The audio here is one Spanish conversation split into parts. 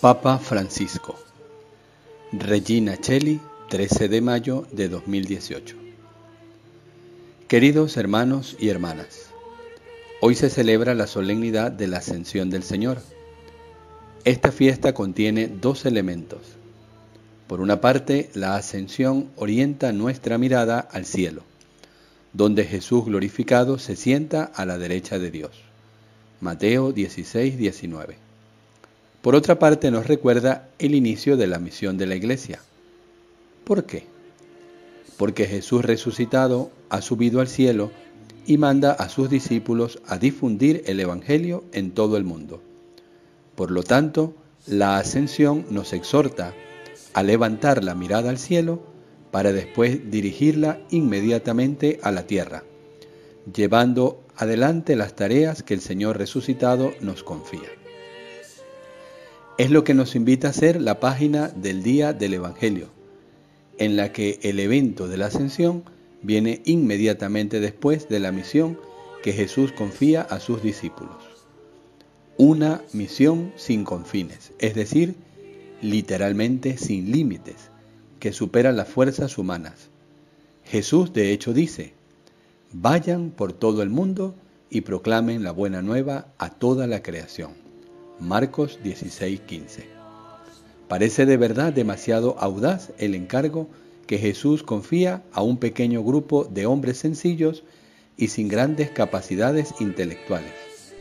Papa Francisco. Regina Coeli, 13 de mayo de 2018. Queridos hermanos y hermanas, hoy se celebra la solemnidad de la Ascensión del Señor. Esta fiesta contiene dos elementos. Por una parte, la Ascensión orienta nuestra mirada al cielo, donde Jesús glorificado se sienta a la derecha de Dios. Mateo 16, 19. Por otra parte, nos recuerda el inicio de la misión de la Iglesia. ¿Por qué? Porque Jesús resucitado ha subido al cielo y manda a sus discípulos a difundir el Evangelio en todo el mundo. Por lo tanto, la Ascensión nos exhorta a levantar la mirada al cielo para después dirigirla inmediatamente a la tierra, llevando adelante las tareas que el Señor resucitado nos confía. Es lo que nos invita a hacer la página del día del Evangelio, en la que el evento de la Ascensión viene inmediatamente después de la misión que Jesús confía a sus discípulos. Una misión sin confines, es decir, literalmente sin límites, que supera las fuerzas humanas. Jesús de hecho dice: vayan por todo el mundo y proclamen la buena nueva a toda la creación. Marcos 16:15. Parece de verdad demasiado audaz el encargo que Jesús confía a un pequeño grupo de hombres sencillos y sin grandes capacidades intelectuales.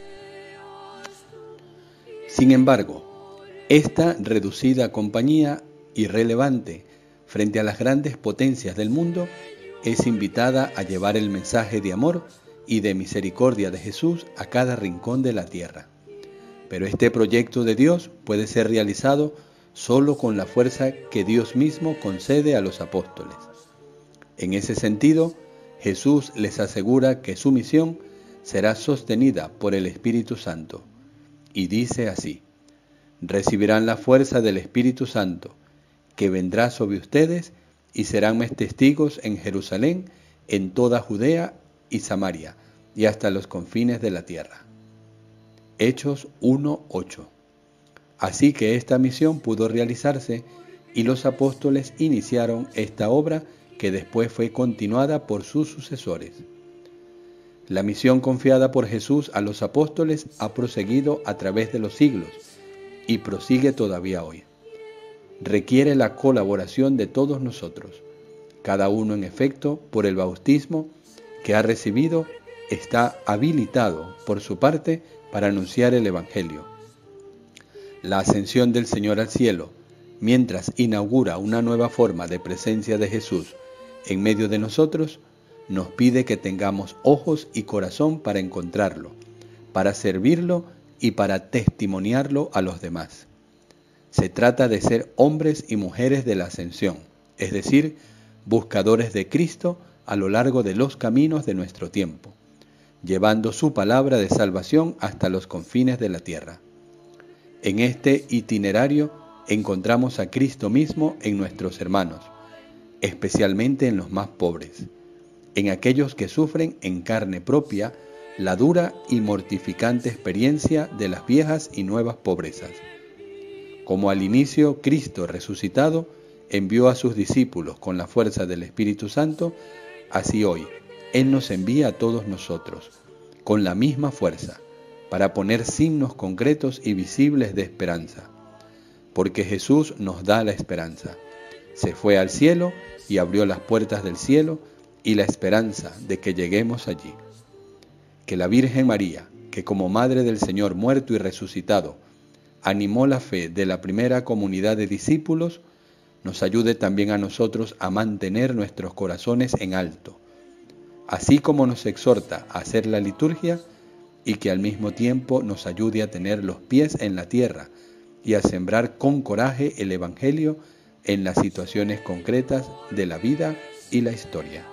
Sin embargo, esta reducida compañía irrelevante frente a las grandes potencias del mundo es invitada a llevar el mensaje de amor y de misericordia de Jesús a cada rincón de la tierra. Pero este proyecto de Dios puede ser realizado solo con la fuerza que Dios mismo concede a los apóstoles. En ese sentido, Jesús les asegura que su misión será sostenida por el Espíritu Santo. Y dice así: recibirán la fuerza del Espíritu Santo, que vendrá sobre ustedes y serán mis testigos en Jerusalén, en toda Judea y Samaria, y hasta los confines de la tierra. Hechos 1:8. Así que esta misión pudo realizarse y los apóstoles iniciaron esta obra que después fue continuada por sus sucesores. La misión confiada por Jesús a los apóstoles ha proseguido a través de los siglos y prosigue todavía hoy. Requiere la colaboración de todos nosotros. Cada uno, en efecto, por el bautismo que ha recibido, está habilitado por su parte para anunciar el Evangelio. La ascensión del Señor al cielo, mientras inaugura una nueva forma de presencia de Jesús en medio de nosotros, nos pide que tengamos ojos y corazón para encontrarlo, para servirlo y para testimoniarlo a los demás. Se trata de ser hombres y mujeres de la ascensión, es decir, buscadores de Cristo a lo largo de los caminos de nuestro tiempo, llevando su palabra de salvación hasta los confines de la tierra. En este itinerario encontramos a Cristo mismo en nuestros hermanos, especialmente en los más pobres, en aquellos que sufren en carne propia la dura y mortificante experiencia de las viejas y nuevas pobrezas. Como al inicio Cristo resucitado envió a sus discípulos con la fuerza del Espíritu Santo, así hoy Él nos envía a todos nosotros, con la misma fuerza, para poner signos concretos y visibles de esperanza. Porque Jesús nos da la esperanza. Se fue al cielo y abrió las puertas del cielo y la esperanza de que lleguemos allí. Que la Virgen María, que como Madre del Señor muerto y resucitado, animó la fe de la primera comunidad de discípulos, nos ayude también a nosotros a mantener nuestros corazones en alto, así como nos exhorta a hacer la liturgia y que al mismo tiempo nos ayude a tener los pies en la tierra y a sembrar con coraje el Evangelio en las situaciones concretas de la vida y la historia.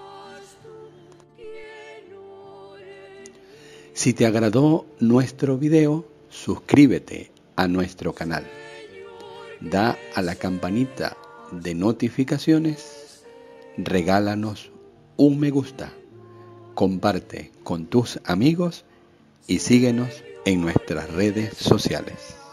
Si te agradó nuestro video, suscríbete a nuestro canal. Da a la campanita de notificaciones, regálanos un me gusta, comparte con tus amigos y síguenos en nuestras redes sociales.